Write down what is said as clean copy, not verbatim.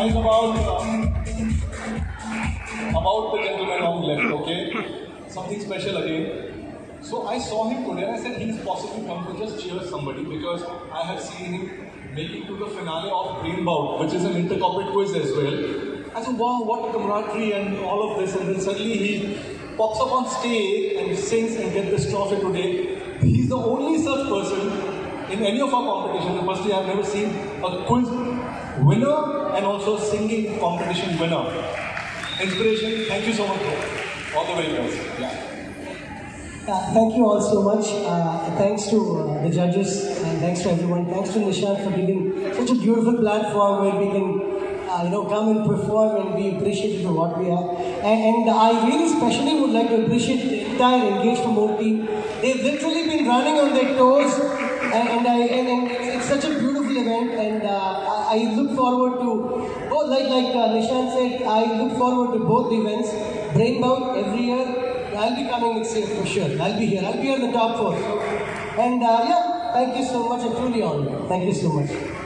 guys, about the gentleman on left, okay? Something special again. So I saw him today and I said he's possibly come to just cheer somebody because I have seen him making to the finale of Brain Bout, which is an inter-corporate quiz as well. I said, wow, what camaraderie and all of this, and then suddenly he pops up on stage and sings and gets this trophy today. He's the only such person in any of our competitions. Firstly, I've never seen a quiz winner and also singing competition winner. Inspiration, thank you so much, bro. All the very best. Yeah. Thank you all so much. Thanks to the judges and thanks to everyone. Thanks to Nishant for giving such a beautiful platform where we can come and perform and be appreciated for what we are. And I really especially would like to appreciate the entire Engage for More team. They've literally been running on their toes and it's such a beautiful event and I look forward to both, like Nishant said, I look forward to both the events. Brain Bout every year. I'll be coming next year for sure. I'll be here. I'll be on the top 4. And thank you so much. I'm truly honored. Thank you so much.